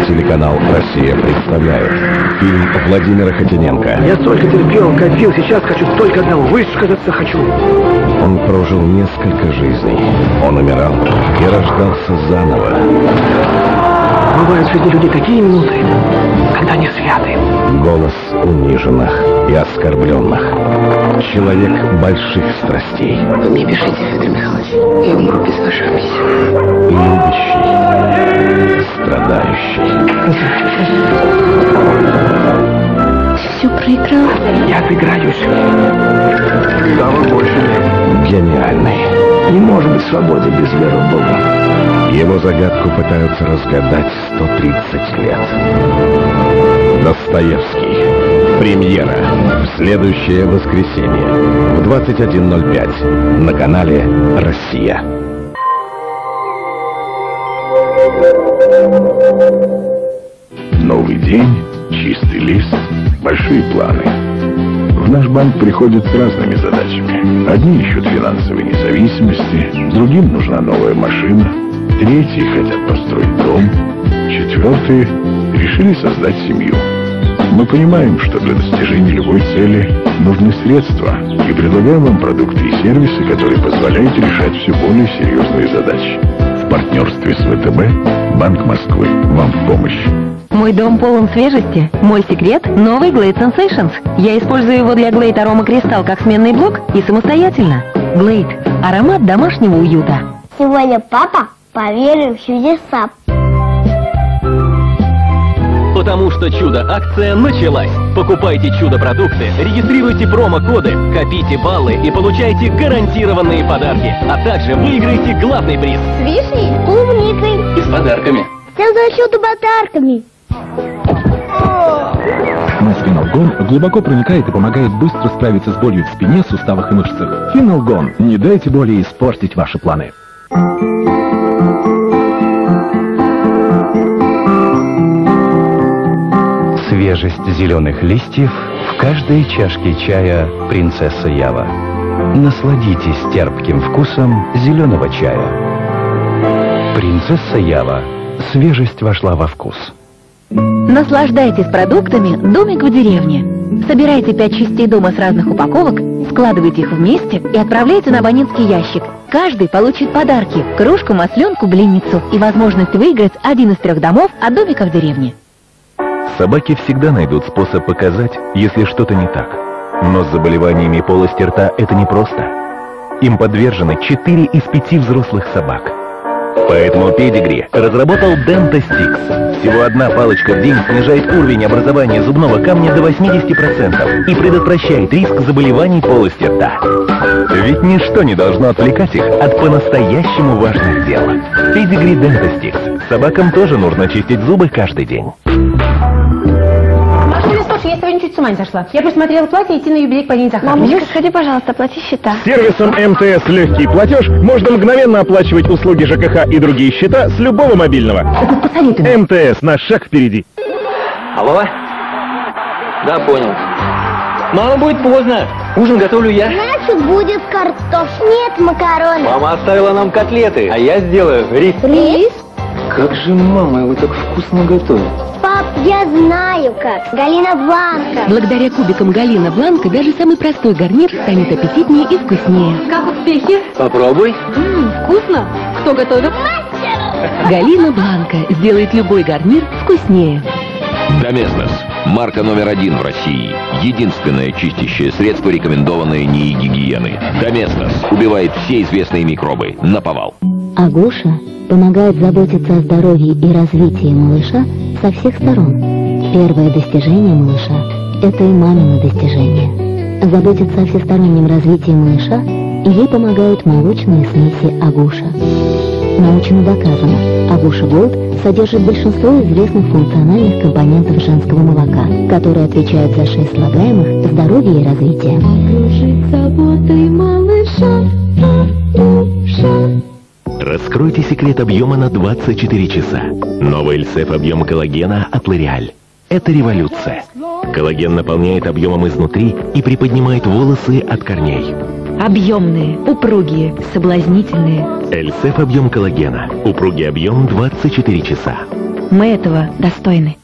Телеканал «Россия» представляет фильм Владимира Хотиненко. Я столько терпел, копил, сейчас хочу только одного, высказаться хочу. Он прожил несколько жизней. Он умирал и рождался заново. Бывают в жизни людей такие минуты, когда они святы. Голос униженных и оскорбленных. Человек больших страстей. Вы мне пишите, Федор Михайлович, я умру без ваших писем. Любящий, страдающий. Все проиграл. Я отыграюсь. Того больше нет. Гениальный. Не может быть свободы без веры в Бога. Его загадку пытаются разгадать 130 лет. Достоевский. Премьера. В следующее воскресенье в 21:05 на канале «Россия». Новый день, чистый лист, большие планы. В наш банк приходят с разными задачами. Одни ищут финансовой независимости, другим нужна новая машина, третьи хотят построить дом, четвертые решили создать семью. Мы понимаем, что для достижения любой цели нужны средства, и предлагаем вам продукты и сервисы, которые позволяют решать все более серьезные задачи. В партнерстве с ВТБ Банк Москвы вам в помощь. Мой дом полон свежести. Мой секрет – новый Glade Sensations. Я использую его для Glade Aroma Crystal как сменный блок и самостоятельно. Glade – аромат домашнего уюта. Сегодня папа поверил в чудеса. Потому что чудо-акция началась. Покупайте чудо-продукты, регистрируйте промокоды, копите баллы и получайте гарантированные подарки. А также выиграйте главный приз. С вишней, клубникой. И с подарками. Всем за чудо-подарками. Смесь Финалгон глубоко проникает и помогает быстро справиться с болью в спине, суставах и мышцах. Финалгон. Не дайте боли испортить ваши планы. Свежесть зеленых листьев в каждой чашке чая «Принцесса Ява». Насладитесь терпким вкусом зеленого чая. «Принцесса Ява». Свежесть вошла во вкус. Наслаждайтесь продуктами «Домик в деревне». Собирайте 5 частей дома с разных упаковок, складывайте их вместе и отправляйте на абонентский ящик. Каждый получит подарки – кружку, масленку, блинницу и возможность выиграть один из 3 домов от домика в деревне. Собаки всегда найдут способ показать, если что-то не так. Но с заболеваниями полости рта это непросто. Им подвержены 4 из 5 взрослых собак. Поэтому Педигри разработал Dentastix. Всего одна палочка в день снижает уровень образования зубного камня до 80% и предотвращает риск заболеваний полости рта. Ведь ничто не должно отвлекать их от по-настоящему важных дел. Педигри Dentastix. Собакам тоже нужно чистить зубы каждый день. Слушай, я сегодня чуть с ума не сошла. Я просмотрела платье и идти на юбилей к Полине Захаровне. Мамочка, сходи, пожалуйста, оплати счета. Сервисом МТС «Легкий платеж» можно мгновенно оплачивать услуги ЖКХ и другие счета с любого мобильного. МТС, на шаг впереди. Алло? Да, понял. Мама, будет поздно. Ужин готовлю я. Значит, будет картоф. Нет макароны. Мама оставила нам котлеты, а я сделаю рис. Рис? Как же мама его так вкусно готовит. Пап, я знаю как. Галина Бланка. Благодаря кубикам Галина Бланка даже самый простой гарнир станет аппетитнее и вкуснее. Как успехи? Попробуй. Вкусно. Кто готовит? Галина Бланка сделает любой гарнир вкуснее. Доместос. Марка номер 1 в России. Единственное чистящее средство, рекомендованное НИИ гигиены. Доместос убивает все известные микробы наповал. Агуша помогает заботиться о здоровье и развитии малыша со всех сторон. Первое достижение малыша – это и мамино достижение. Заботиться о всестороннем развитии малыша ей помогают молочные смеси Агуша. Научно доказано, Агуша Голд содержит большинство известных функциональных компонентов женского молока, которые отвечают за 6 слагаемых здоровья и развития. Кружит заботой малыша Агуша. Раскройте секрет объема на 24 часа. Новый Эльсеф объем коллагена от L'Oréal. Это революция. Коллаген наполняет объемом изнутри и приподнимает волосы от корней. Объемные, упругие, соблазнительные. Эльсеф объем коллагена. Упругий объем 24 часа. Мы этого достойны.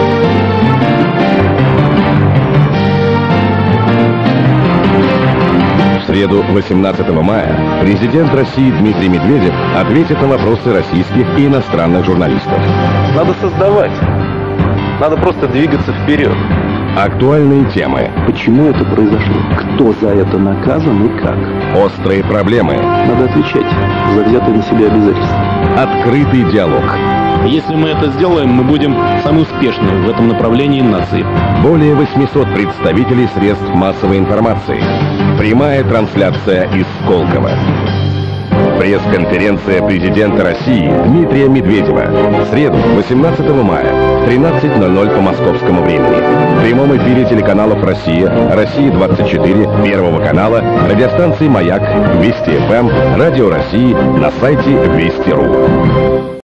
В среду, 18 мая, президент России Дмитрий Медведев ответит на вопросы российских и иностранных журналистов. Надо создавать. Надо просто двигаться вперед. Актуальные темы. Почему это произошло? Кто за это наказан и как? Острые проблемы. Надо отвечать за взятые на себя обязательства. Открытый диалог. Если мы это сделаем, мы будем самые успешные в этом направлении нации. Более 800 представителей средств массовой информации. Прямая трансляция из Сколково. Пресс-конференция президента России Дмитрия Медведева. В среду, 18 мая, в 13:00 по московскому времени. В прямом эфире телеканалов «Россия», «Россия-24», Первого канала, радиостанции «Маяк», Вести ФМ, Радио России, на сайте Вести.ру.